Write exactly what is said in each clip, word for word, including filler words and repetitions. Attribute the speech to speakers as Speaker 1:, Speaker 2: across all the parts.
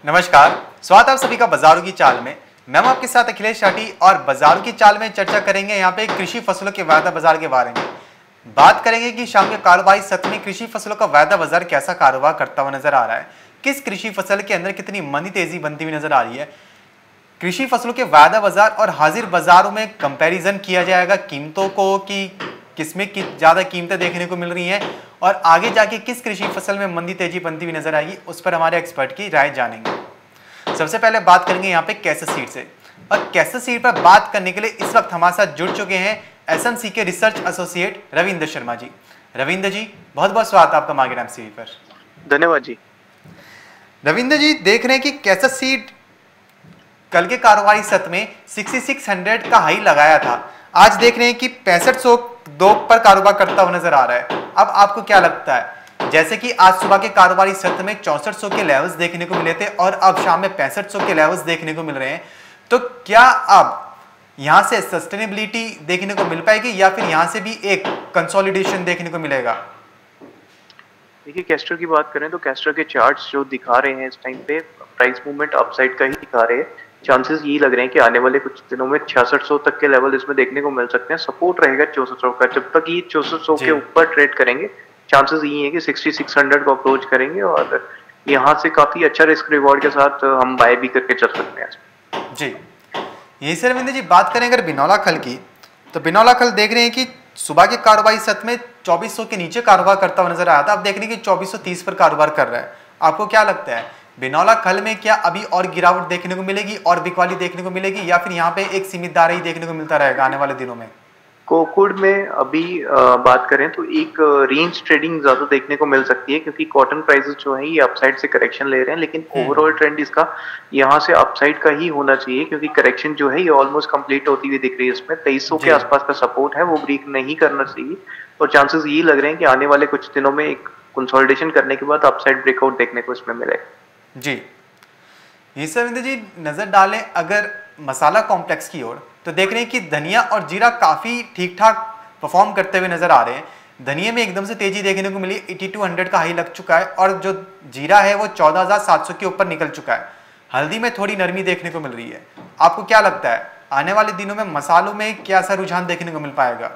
Speaker 1: नमस्कार, स्वागत है आप सभी का बाजारों की चाल में। मैं हूं आपके साथ अखिलेश शाटी और बाजारों की चाल में चर्चा करेंगे यहाँ पे कृषि फसलों के वायदा बाजार के बारे में। बात करेंगे कि शाम के कारोबारी सत्र में कृषि फसलों का वायदा बाजार कैसा कारोबार करता हुआ नजर आ रहा है, किस कृषि फसल के अंदर कितनी मंदी तेजी बनती हुई नजर आ रही है। कृषि फसलों के वायदा बाजार और हाजिर बाजारों में कंपैरिजन किया जाएगा कीमतों को कि किसमें कि ज्यादा कीमतें देखने को मिल रही हैं और आगे जाके किस कृषि फसल में मंदी तेजी बनती हुई नजर आएगी, उस पर हमारे एक्सपर्ट की राय जानेंगे। सबसे पहले बात करेंगे यहाँ पे कैसेस सीड से, और कैसेस सीड पर बात करने के लिए इस वक्त हमारे साथ जुड़ चुके हैं एसएमसी के रिसर्च एसोसिएट रविंद्र शर्मा जी। रविंद्र जी, बहुत बहुत स्वागत आपका मार्केट एमसीवी पर।
Speaker 2: धन्यवाद जी।
Speaker 1: रविंद्र जी, देख रहे हैं कि कैसेस सीड कल के कारोबारी सत्र में छियासठ सौ का हाई लगाया था, आज देख रहे हैं कि पैंसठ सौ दो पर कारोबार करता हुआ नजर आ रहा है। अब आपको क्या लगता है, जैसे कि आज सुबह के कारोबारी सत्र में चौसठ सौ के लेवल्स देखने को मिले थे और अब शाम में पैंसठ सौ के लेवल्स देखने को मिल रहे हैं, तो क्या अब यहां से सस्टेनेबिलिटी देखने को मिल पाएगी या फिर यहां से भी एक कंसोलिडेशन देखने को मिलेगा?
Speaker 2: देखिए, कैस्टर की बात करें तो कैस्टर के चार्ट्स जो दिखा रहे हैं इस टाइम पे प्राइस मूवमेंट अपसाइड का ही दिखा रहे हैं। चांसेस यही लग रहे हैं कि आने वाले कुछ दिनों में छियासठ सौ तक के लेवल इसमें देखने को मिल सकते हैं। सपोर्ट रहेगा चौसठ सौ का। जब तक ये चौसठ सौ के ऊपर ट्रेड करेंगे, चांसेस यही है कि छियासठ सौ को अप्रोच करेंगे और यहाँ से काफी अच्छा रिस्क रिवॉर्ड के साथ हम बाय भी करके चल सकते हैं।
Speaker 1: जी, यही से रविंद्र जी बात करें अगर बिनौला खल की, तो बिनौला खल देख रहे हैं कि सुबह के कारोबारी सत्र में चौबीस सौ के नीचे कारोबार करता हुआ नजर आया था, अब देख रहे हैं कि चौबीस सौ तीस पर कारोबार कर रहा है। आपको क्या लगता है, बिनौला खल में क्या अभी और गिरावट देखने को मिलेगी और बिकवाली देखने को मिलेगी या फिर यहाँ पे एक सीमित दायरा ही देखने को मिलता रहेगा आने वाले दिनों में?
Speaker 2: कोकुड में अभी आ, बात करें तो एक रेंज ट्रेडिंग ज्यादा देखने को मिल सकती है, क्योंकि कॉटन प्राइसेस जो है ये अपसाइड से करेक्शन ले रहे हैं, लेकिन ओवरऑल ट्रेंड इसका यहाँ से अपसाइड का ही होना चाहिए, क्योंकि करेक्शन जो है ये ऑलमोस्ट कंप्लीट होती हुई दिख रही है। इसमें तेईस सौ के आसपास का सपोर्ट है, वो ब्रेक नहीं करना चाहिए और चांसेस ये लग रहे हैं कि आने वाले कुछ दिनों में एक कंसोलिडेशन करने के बाद अपसाइड ब्रेकआउट देखने को इसमें मिलेगा।
Speaker 1: जी, ये रविंद्र जी नजर डालें अगर मसाला कॉम्प्लेक्स की ओर, तो देख रहे हैं कि धनिया और जीरा काफी ठीक ठाक परफॉर्म करते हुए नजर आ रहे हैं। धनिया में एकदम से तेजी देखने को मिली, बयासी सौ का हाई लग चुका है और जो जीरा है वो चौदह हज़ार सात सौ के ऊपर निकल चुका है। हल्दी में थोड़ी नरमी देखने को मिल रही है। आपको क्या लगता है आने वाले दिनों में मसालों में क्या सा रुझान देखने को मिल पाएगा?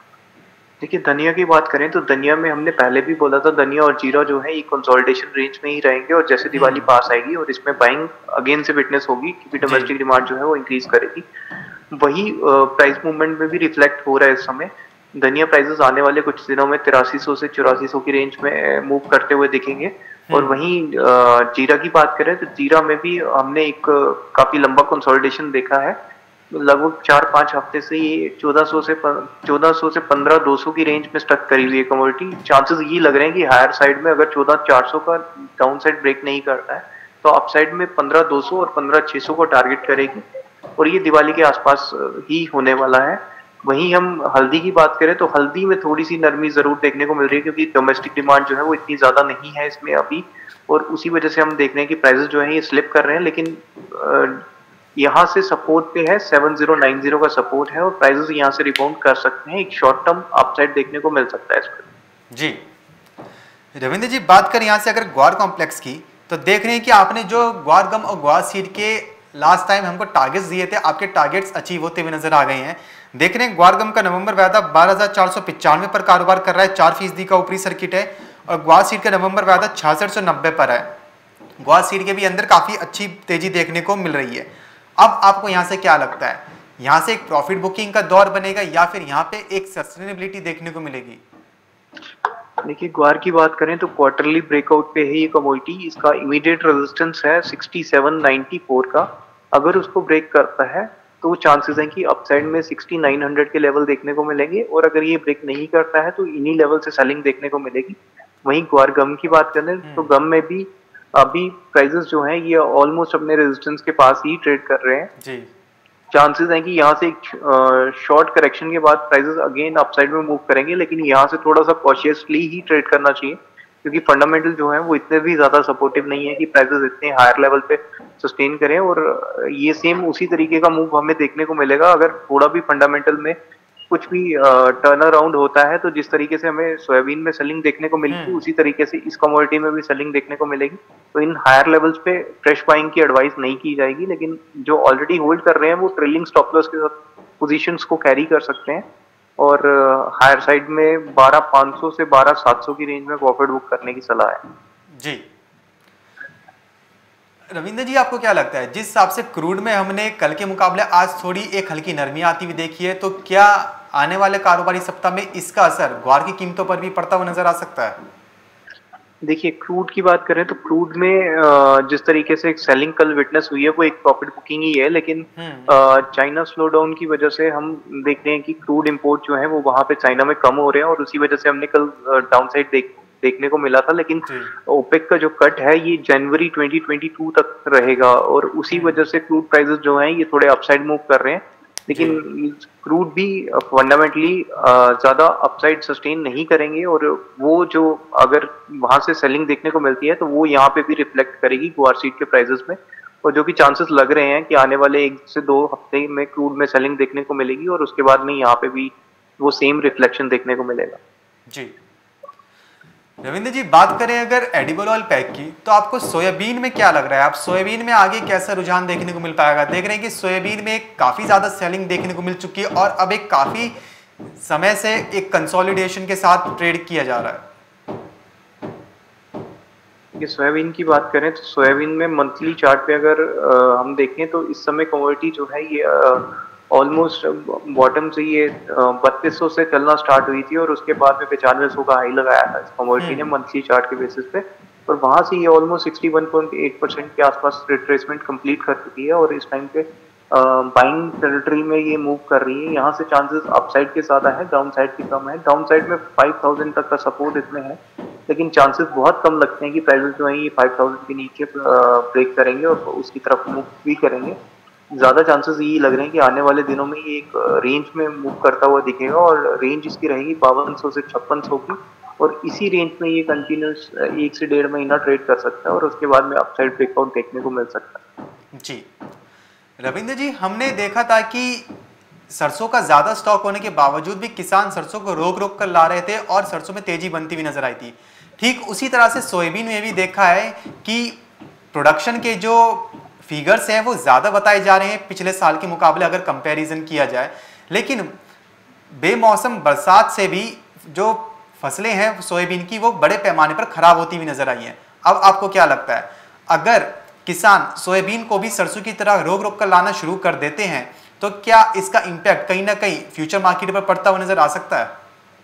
Speaker 2: देखिए, धनिया की बात करें तो धनिया में हमने पहले भी बोला था, धनिया और जीरा जो है ये कंसोलिडेशन रेंज में ही रहेंगे और जैसे दिवाली पास आएगी और इसमें बाइंग अगेन से विटनेस होगी, क्योंकि डोमेस्टिक डिमांड जो है वो इंक्रीज करेगी। वही प्राइस मूवमेंट में भी रिफ्लेक्ट हो रहा है इस समय। धनिया प्राइसेस आने वाले कुछ दिनों में तिरासी सौ से चौरासी सौ की रेंज में मूव करते हुए दिखेंगे। और वहीं जीरा की बात करें तो जीरा में भी हमने एक काफी लंबा कंसोलिडेशन देखा है, लगभग चार पांच हफ्ते से ये चौदह सौ से चौदह सौ से पंद्रह दो सौ की रेंज में स्टक करी हुई है कमोडिटी। चांसेस ये लग रहे हैं कि हायर साइड में अगर चौदह चार सौ का डाउन साइड ब्रेक नहीं करता है तो अप साइड में पंद्रह दो सौ और पंद्रह छह सौ को टारगेट करेगी और ये दिवाली के आसपास ही होने वाला है। वहीं हम हल्दी की बात करें तो हल्दी में थोड़ी सी नरमी जरूर देखने को मिल रही है, क्योंकि डोमेस्टिक डिमांड जो है वो इतनी ज्यादा नहीं है इसमें अभी, और उसी वजह से हम देख रहे हैं कि प्राइसेस जो है ये स्लिप कर रहे हैं। लेकिन यहाँ से सपोर्ट पे है, सेवन ज़ीरो नाइन ज़ीरो का सपोर्ट है और प्राइसेस यहाँ से रिबाउंड कर सकते हैं, एक शॉर्ट टर्म अपसाइड देखने को मिल सकता है इसमें।
Speaker 1: जी रविंद्र जी, बात करें यहाँ से अगर ग्वार कॉम्प्लेक्स की, तो देख रहे हैं कि आपने जो ग्वार गम और ग्वार सीड के लास्ट टाइम हमको टारगेट्स दिए थे, आपके टारगेट्स अचीव होते हुए नजर आ गए हैं। देख रहे हैं ग्वार गम का नवंबर वायदा बारह हजार चार सौ पिचानवे पर कारोबार कर रहा है, चार फीसदी का ऊपरी सर्किट है, और ग्वार सीड का नवंबर वायदा छियासठ सौ नब्बे पर है। ग्वार सीड के भी अंदर काफी अच्छी तेजी देखने को मिल रही है। अब आपको यहाँ से क्या लगता है, यहाँ से एक प्रॉफिट बुकिंग का दौर बनेगा या फिर यहाँ पे एक सस्टेनेबिलिटी देखने को मिलेगी?
Speaker 2: देखिए, ग्वार की बात करें तो क्वार्टरली ब्रेकआउट पे है ये कमोडिटी। इसका इमीडिएट रेजिस्टेंस है सड़सठ सौ चौरानवे का। अगर उसको ब्रेक करता है तो चांसेस हैं कि अपसाइड में उनहत्तर सौ के लेवल देखने को मिलेंगे, और अगर ये ब्रेक नहीं करता है तो इन्हीं लेवल से सेलिंग देखने को मिलेगी। वहीं ग्वार गम की बात करें तो गम में भी अभी प्राइसेस जो हैं ये ऑलमोस्ट अपने रेजिस्टेंस के पास ही ट्रेड कर रहे हैं जी। चांसेस हैं कि यहाँ से एक शॉर्ट करेक्शन के बाद प्राइसेस अगेन अपसाइड में मूव करेंगे, लेकिन यहाँ से थोड़ा सा कॉशियसली ही ट्रेड करना चाहिए, क्योंकि फंडामेंटल जो है वो इतने भी ज्यादा सपोर्टिव नहीं है कि प्राइसेस इतने हायर लेवल पे सस्टेन करें। और ये सेम उसी तरीके का मूव हमें देखने को मिलेगा अगर थोड़ा भी फंडामेंटल में कुछ भी टर्न अराउंड होता है तो जिस तरीके से हमें सोयाबीन में सेलिंग देखने को मिलती है उसी तरीके से इस कमोडिटी में भी सेलिंग देखने को मिलेगी। तो इन हायर लेवल्स पे फ्रेश बाइंग की एडवाइस नहीं की जाएगी, लेकिन जो ऑलरेडी होल्ड कर रहे हैं वो ट्रेलिंग स्टॉप लॉस के साथ पोजीशंस को कैरी कर सकते हैं और हायर साइड में बारह पाँच सौ से बारह सात सौ की रेंज में प्रॉफिट बुक करने की सलाह है।
Speaker 1: जी रविंद्र जी, आपको क्या लगता है जिस हिसाब से क्रूड में हमने कल के मुकाबले आज थोड़ी एक हल्की नरमी आती हुई देखी है, तो क्या आने वाले कारोबारी सप्ताह में इसका असर ग्वार की कीमतों पर भी पड़ता हुआ नजर आ सकता है?
Speaker 2: देखिए, क्रूड की बात करें तो क्रूड में जिस तरीके से एक सेलिंग कल विटनेस हुई है वो एक प्रॉफिट बुकिंग ही है, लेकिन चाइना स्लो डाउन की वजह से हम देख रहे हैं कि क्रूड इंपोर्ट जो है वो वहां पे चाइना में कम हो रहे हैं और उसी वजह से हमने कल डाउन साइड देख देखने को मिला था। लेकिन ओपेक का जो कट है ये जनवरी ट्वेंटी ट्वेंटी टू तक रहेगा और उसी वजह से क्रूड प्राइसेस जो हैं ये थोड़े अपसाइड मूव कर रहे हैं, लेकिन क्रूड भी फंडामेंटली ज्यादा अपसाइड सस्टेन नहीं करेंगे और वो जो अगर वहां से सेलिंग देखने को मिलती है तो वो यहाँ पे भी रिफ्लेक्ट करेगी ग्वार सीड के प्राइसेस में, और जो कि चांसेस लग रहे हैं कि आने वाले एक से दो हफ्ते में क्रूड में सेलिंग देखने को मिलेगी और उसके बाद में यहाँ पे भी वो सेम रिफ्लेक्शन देखने को मिलेगा।
Speaker 1: जी रविंद्र जी, बात करें अगर एडिबल ऑयल पैक की, तो आपको सोयाबीन में क्या लग रहा है? आप सोयाबीन में आगे कैसा रुझान देखने को मिल पाएगा? देख रहे हैं कि सोयाबीन में काफी ज्यादा सेलिंग देखने को मिल चुकी है और अब एक काफी समय से एक कंसोलिडेशन के साथ ट्रेड किया जा रहा है।
Speaker 2: ये सोयाबीन की बात करें तो सोयाबीन में मंथली चार्ट पे अगर आ, हम देखें तो इस समय कमोडिटी जो है ये ऑलमोस्ट बॉटम से ये बत्तीस सौ से चलना स्टार्ट हुई थी और उसके बाद में पचानवे सौ का हाई लगाया था इस कमोडिटी ने मंथली चार्ट के बेसिस पे, और वहां से ये almost sixty one point eight percent के आसपास रिट्रेसमेंट कंप्लीट कर चुकी है और इस टाइम पे बाइंग टेरिटरी में ये मूव कर रही है। यहाँ से चांसेस अपसाइड के ज्यादा है, डाउन साइड की कम है। डाउन साइड में फाइव थाउजेंड तक का सपोर्ट इसमें है, लेकिन चांसेस बहुत कम लगते हैं कि प्राइसेस जो है ये फाइव थाउजेंड के नीचे ब्रेक करेंगे और उसकी तरफ मूव भी करेंगे। ज्यादा चांसेस यही लग रहे हैं कि आने वाले दिनों में ये एक रेंज में मूव करता हुआ दिखेगा और रेंज इसकी रहेगी बावन सौ से छप्पन सौ की, और इसी रेंज में ये कंटिन्यूस एक से डेढ़ महीना ट्रेड कर सकता है और उसके बाद में अपसाइड ब्रेकआउट देखने को मिल सकता है।
Speaker 1: जी रविंद्र जी, हमने देखा था कि सरसों का ज्यादा स्टॉक होने के बावजूद भी किसान सरसों को रोक रोक कर ला रहे थे और सरसों में तेजी बनती हुई नजर आई थी। ठीक उसी तरह से सोयाबीन में भी देखा है कि प्रोडक्शन के जो फिगर्स हैं वो ज्यादा बताए जा रहे हैं पिछले साल के मुकाबले अगर कंपैरिजन किया जाए, लेकिन बेमौसम बरसात से भी जो फसलें हैं सोयाबीन की वो बड़े पैमाने पर खराब होती हुई नजर आई हैं। अब आपको क्या लगता है, अगर किसान सोयाबीन को भी सरसों की तरह रोक रोक कर लाना शुरू कर देते हैं तो क्या इसका इंपैक्ट कहीं ना कहीं फ्यूचर मार्केट पर पड़ता हुआ नजर आ सकता है?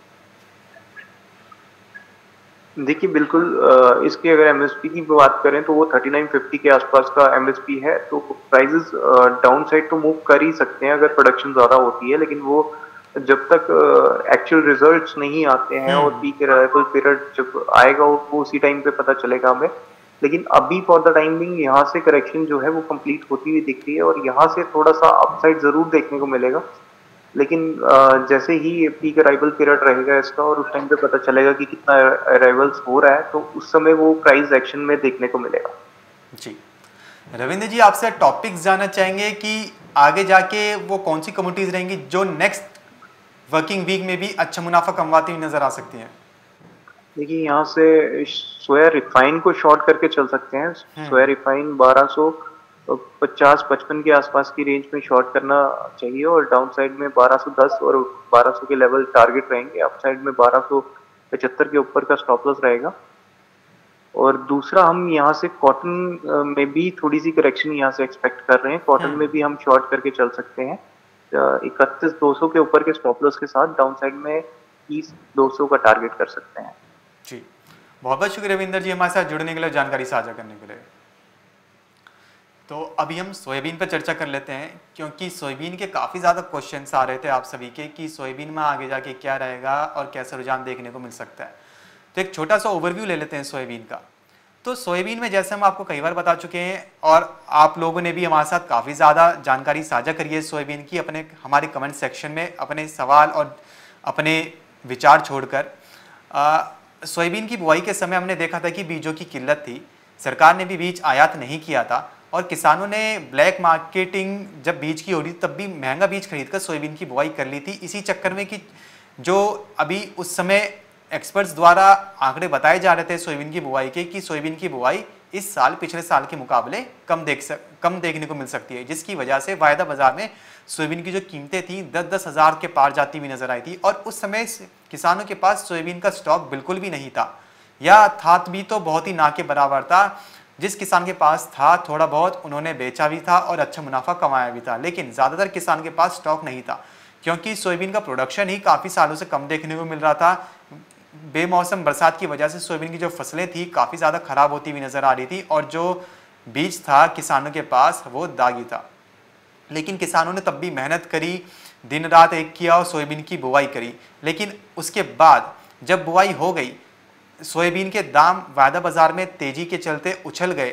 Speaker 2: देखिए बिल्कुल, इसकी अगर एमएसपी की बात करें तो वो थर्टी नाइन फिफ्टी के आसपास का एमएसपी है, तो प्राइसेस डाउन साइड तो मूव कर ही सकते हैं अगर प्रोडक्शन ज्यादा होती है, लेकिन वो जब तक एक्चुअल uh, रिजल्ट्स नहीं आते हैं और पीक अराइवल पीरियड जब आएगा वो उसी टाइम पे पता चलेगा हमें। लेकिन अभी फॉर द टाइमिंग यहाँ से करेक्शन जो है वो कंप्लीट होती हुई दिख रही है और यहाँ से थोड़ा सा अपसाइड जरूर देखने को मिलेगा, लेकिन uh, जैसे ही पीक अराइवल पीरियड रहेगा इसका और उस टाइम पे पता चलेगा कि कितना अराइवल्स हो रहा है तो उस समय वो प्राइस एक्शन में देखने को मिलेगा।
Speaker 1: जी रविंद्र जी, आपसे टॉपिक्स जानना चाहेंगे कि आगे जाके वो कौन सी कमोडिटीज रहेंगी जो नेक्स्ट वर्किंग वीक में भी अच्छा मुनाफा कमवाती हुई नजर आ सकती हैं?
Speaker 2: देखिए यहाँ से सोया रिफाइन को शॉर्ट करके चल सकते हैं। सोया रिफाइन बारह सौ पचास पचपन के आसपास की रेंज में शॉर्ट करना चाहिए और डाउन साइड में बारह सौ दस और बारह सौ के लेवल टारगेट रहेंगे। अप साइड में बारह सौ पचहत्तर के ऊपर का स्टॉप लॉस रहेगा। और दूसरा, हम यहाँ से कॉटन में भी थोड़ी सी करेक्शन यहाँ से एक्सपेक्ट कर रहे हैं। कॉटन में भी हम शॉर्ट करके चल सकते हैं इकतीस दो सौ के ऊपर के स्टॉप लॉस के साथ। डाउन साइड में तीस दो सौ का टारगेट कर सकते हैं।
Speaker 1: जी बहुत बहुत शुक्रिया रविंदर जी हमारे साथ जुड़ने के लिए, जानकारी साझा करने के लिए। तो अभी हम सोयाबीन पर चर्चा कर लेते हैं, क्योंकि सोयाबीन के काफ़ी ज़्यादा क्वेश्चंस आ रहे थे आप सभी के कि सोयाबीन में आगे जाके क्या रहेगा और कैसा रुझान देखने को मिल सकता है। तो एक छोटा सा ओवरव्यू ले लेते हैं सोयाबीन का। तो सोयाबीन में जैसे हम आपको कई बार बता चुके हैं और आप लोगों ने भी हमारे साथ काफ़ी ज़्यादा जानकारी साझा करी है सोयाबीन की अपने हमारे कमेंट सेक्शन में अपने सवाल और अपने विचार छोड़कर। सोयाबीन की बुआई के समय हमने देखा था कि बीजों की किल्लत थी, सरकार ने भी बीज आयात नहीं किया था और किसानों ने ब्लैक मार्केटिंग जब बीज की हो रही तब भी महंगा बीज खरीदकर सोयाबीन की बुआई कर ली थी, इसी चक्कर में कि जो अभी उस समय एक्सपर्ट्स द्वारा आंकड़े बताए जा रहे थे सोयाबीन की बुआई के कि सोयाबीन की बुआई इस साल पिछले साल के मुकाबले कम देख सक कम देखने को मिल सकती है, जिसकी वजह से वायदा बाजार में सोयाबीन की जो कीमतें थी दस दस हज़ार के पार जाती हुई नजर आई थी। और उस समय किसानों के पास सोयाबीन का स्टॉक बिल्कुल भी नहीं था, या था भी तो बहुत ही ना के बराबर था। जिस किसान के पास था थोड़ा बहुत उन्होंने बेचा भी था और अच्छा मुनाफा कमाया भी था, लेकिन ज़्यादातर किसान के पास स्टॉक नहीं था क्योंकि सोयाबीन का प्रोडक्शन ही काफ़ी सालों से कम देखने को मिल रहा था। बेमौसम बरसात की वजह से सोयाबीन की जो फसलें थी काफ़ी ज़्यादा खराब होती हुई नज़र आ रही थी और जो बीज था किसानों के पास वो दागी था। लेकिन किसानों ने तब भी मेहनत करी, दिन रात एक किया और सोयाबीन की बुआई करी। लेकिन उसके बाद जब बुआई हो गई, सोयाबीन के दाम वायदा बाजार में तेजी के चलते उछल गए,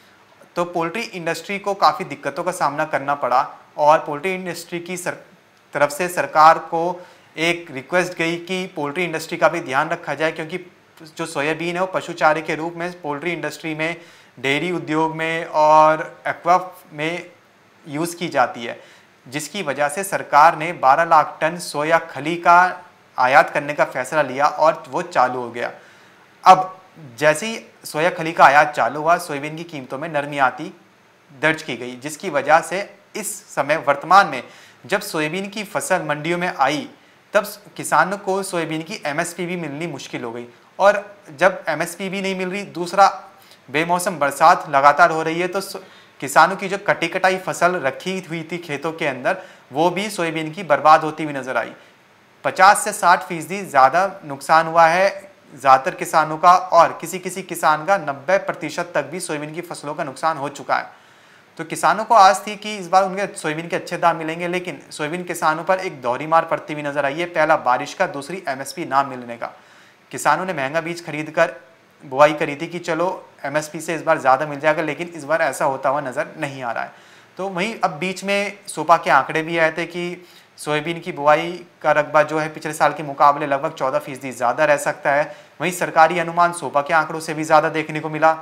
Speaker 1: तो पोल्ट्री इंडस्ट्री को काफ़ी दिक्कतों का सामना करना पड़ा और पोल्ट्री इंडस्ट्री की सर, तरफ से सरकार को एक रिक्वेस्ट गई कि पोल्ट्री इंडस्ट्री का भी ध्यान रखा जाए, क्योंकि जो सोयाबीन है वो पशु चारे के रूप में पोल्ट्री इंडस्ट्री में, डेयरी उद्योग में और एक्वा में यूज़ की जाती है, जिसकी वजह से सरकार ने बारह लाख टन सोया खली का आयात करने का फैसला लिया और वो चालू हो गया। अब जैसे ही सोया खली का आयात चालू हुआ, सोयाबीन की कीमतों में नरमी आती दर्ज की गई, जिसकी वजह से इस समय वर्तमान में जब सोयाबीन की फसल मंडियों में आई तब किसानों को सोयाबीन की एमएसपी भी मिलनी मुश्किल हो गई। और जब एमएसपी भी नहीं मिल रही, दूसरा बेमौसम बरसात लगातार हो रही है, तो किसानों की जो कटी कटाई फसल रखी हुई थी खेतों के अंदर वो भी सोयाबीन की बर्बाद होती हुई नजर आई। पचास से साठ फीसदी ज़्यादा नुकसान हुआ है ज़्यादातर किसानों का, और किसी किसी किसान का नब्बे प्रतिशत तक भी सोयाबीन की फसलों का नुकसान हो चुका है। तो किसानों को आस थी कि इस बार उनके सोयाबीन के अच्छे दाम मिलेंगे, लेकिन सोयाबीन किसानों पर एक दोहरी मार पड़ती हुई नजर आई है। पहला बारिश का, दूसरी एमएसपी ना मिलने का। किसानों ने महंगा बीज खरीद कर बुआई करी थी कि चलो एमएसपी से इस बार ज़्यादा मिल जाएगा, लेकिन इस बार ऐसा होता हुआ नज़र नहीं आ रहा है। तो वहीं अब बीच में सोपा के आंकड़े भी आए थे कि सोयाबीन की बुआई का रकबा जो है पिछले साल के मुकाबले लगभग चौदह फीसदी ज़्यादा रह सकता है। वहीं सरकारी अनुमान सोपा के आंकड़ों से भी ज़्यादा देखने को मिला।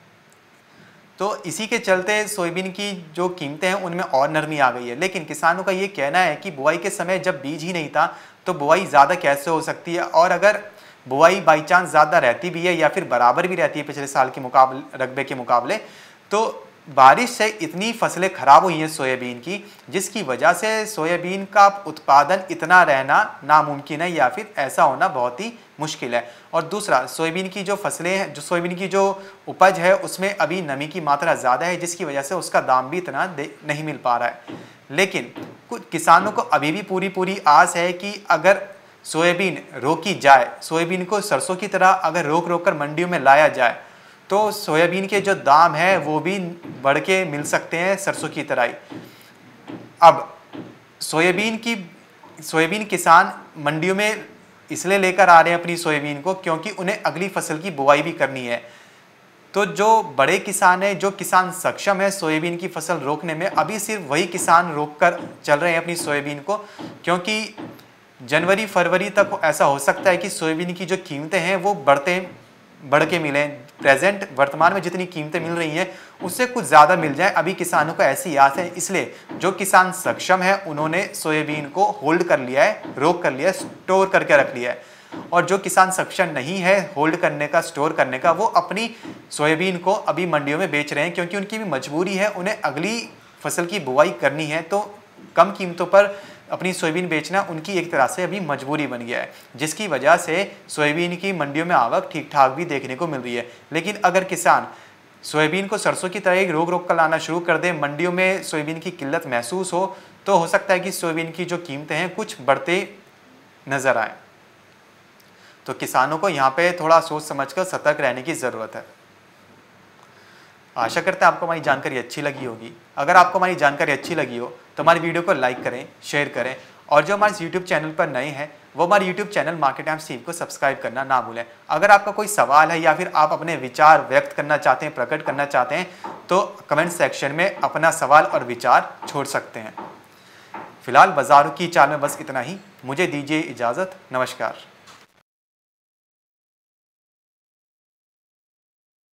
Speaker 1: तो इसी के चलते सोयाबीन की जो कीमतें हैं उनमें और नरमी आ गई है। लेकिन किसानों का ये कहना है कि बुआई के समय जब बीज ही नहीं था तो बुआई ज़्यादा कैसे हो सकती है, और अगर बुआई बाई चांस ज़्यादा रहती भी है या फिर बराबर भी रहती है पिछले साल के मुकाबले रकबे के मुकाबले, तो बारिश से इतनी फसलें खराब हुई हैं सोयाबीन की, जिसकी वजह से सोयाबीन का उत्पादन इतना रहना नामुमकिन है या फिर ऐसा होना बहुत ही मुश्किल है। और दूसरा, सोयाबीन की जो फसलें हैं, जो सोयाबीन की जो उपज है उसमें अभी नमी की मात्रा ज़्यादा है, जिसकी वजह से उसका दाम भी इतना नहीं मिल पा रहा है। लेकिन कुछ किसानों को अभी भी पूरी पूरी आस है कि अगर सोयाबीन रोकी जाए, सोयाबीन को सरसों की तरह अगर रोक रोक कर मंडियों में लाया जाए, तो सोयाबीन के जो दाम है वो भी बढ़ के मिल सकते हैं सरसों की तरह ही। अब सोयाबीन की सोयाबीन किसान मंडियों में इसलिए लेकर आ रहे हैं अपनी सोयाबीन को क्योंकि उन्हें अगली फसल की बुआई भी करनी है। तो जो बड़े किसान हैं, जो किसान सक्षम है सोयाबीन की फसल रोकने में, अभी सिर्फ वही किसान रोक कर चल रहे हैं अपनी सोयाबीन को, क्योंकि जनवरी फरवरी तक ऐसा हो सकता है कि सोयाबीन की जो कीमतें हैं वो बढ़ते बढ़ के मिलें। प्रेजेंट वर्तमान में जितनी कीमतें मिल रही हैं उससे कुछ ज़्यादा मिल जाए, अभी किसानों को ऐसी आस है। इसलिए जो किसान सक्षम है उन्होंने सोयाबीन को होल्ड कर लिया है, रोक कर लिया है, स्टोर करके रख लिया है। और जो किसान सक्षम नहीं है होल्ड करने का, स्टोर करने का, वो अपनी सोयाबीन को अभी मंडियों में बेच रहे हैं, क्योंकि उनकी भी मजबूरी है, उन्हें अगली फसल की बुआई करनी है। तो कम कीमतों पर अपनी सोयाबीन बेचना उनकी एक तरह से अभी मजबूरी बन गया है, जिसकी वजह से सोयाबीन की मंडियों में आवक ठीक ठाक भी देखने को मिल रही है। लेकिन अगर किसान सोयाबीन को सरसों की तरह रोक रोक कर लाना शुरू कर दे, मंडियों में सोयाबीन की किल्लत महसूस हो, तो हो सकता है कि सोयाबीन की जो कीमतें हैं कुछ बढ़ते नजर आए। तो किसानों को यहाँ पे थोड़ा सोच समझकर सतर्क रहने की ज़रूरत है। आशा करते हैं आपको हमारी जानकारी अच्छी लगी होगी। अगर आपको हमारी जानकारी अच्छी लगी हो तो हमारी वीडियो को लाइक करें, शेयर करें, और जो हमारे यूट्यूब चैनल पर नए हैं वो हमारे YouTube channel Market Times TV को सब्सक्राइब करना ना भूलें। अगर आपका कोई सवाल है या फिर आप अपने विचार व्यक्त करना चाहते हैं, प्रकट करना चाहते हैं, तो कमेंट सेक्शन में अपना सवाल और विचार छोड़ सकते हैं। फिलहाल बाजारों की चाल में बस इतना ही। मुझे दीजिए इजाज़त। नमस्कार।